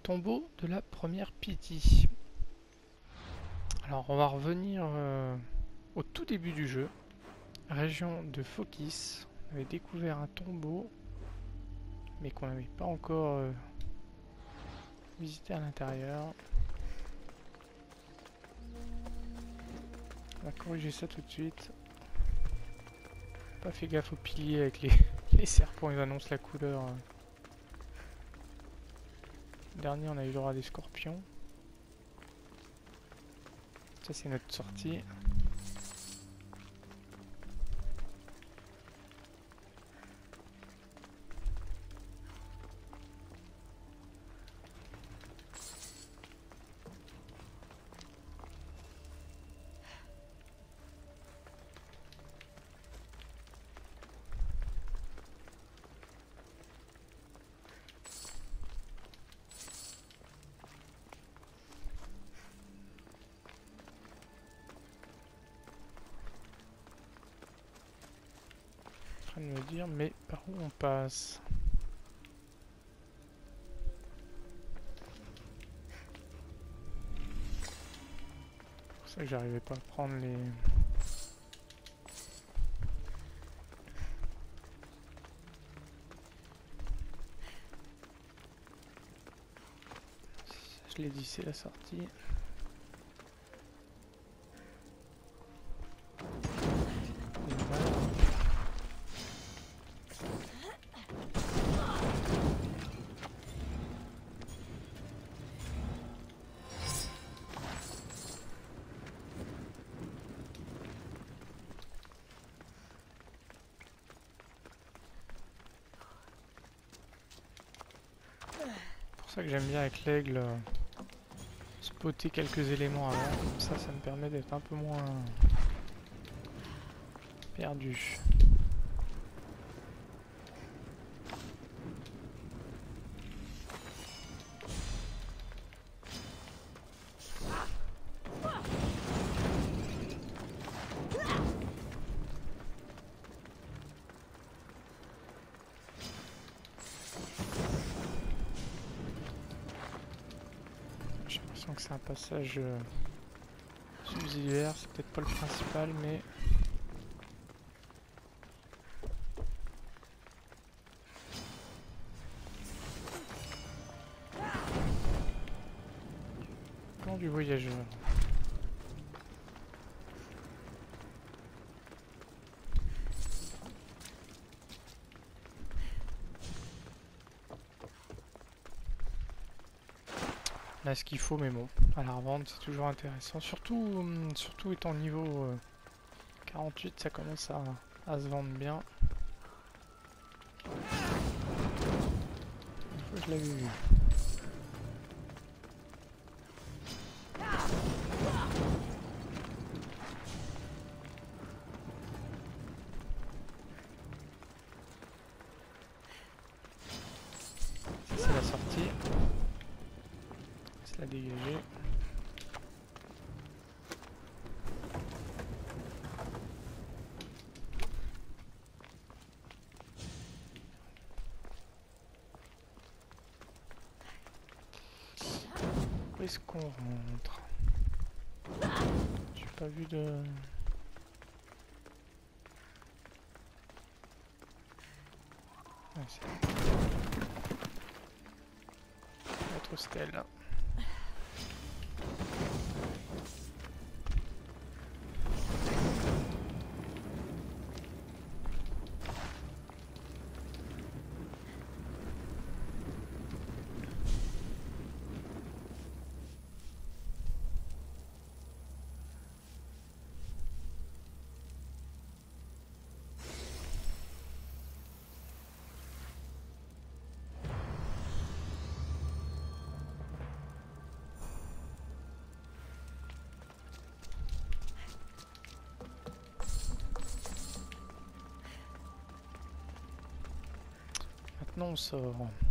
tombeau de la première Pity. Alors on va revenir au tout début du jeu. Région de Phokis. On avait découvert un tombeau, mais qu'on n'avait pas encore visité à l'intérieur. On va corriger ça tout de suite. Pas fait gaffe aux piliers avec les serpents, ils annoncent la couleur. Le dernier, on a eu le droit à des scorpions. Ça, c'est notre sortie. De me dire, mais par où on passe? C'est pour ça que j'arrivais pas à prendre les... Je l'ai dit, c'est la sortie. C'est pour ça que j'aime bien avec l'aigle spotter quelques éléments avant, comme ça me permet d'être un peu moins perdu. J'ai l'impression que c'est un passage subsidiaire, c'est peut-être pas le principal, mais... Camp du voyageur. Là, ce qu'il faut, mais bon, à la revente, c'est toujours intéressant. Surtout étant niveau 48, ça commence à se vendre bien. Une fois, je l'avais vu. C'est la sortie. C'est la dégager. Où est-ce qu'on rentre? J'ai pas vu de... Ah, c'est... Notre stèle. Maintenant on sort.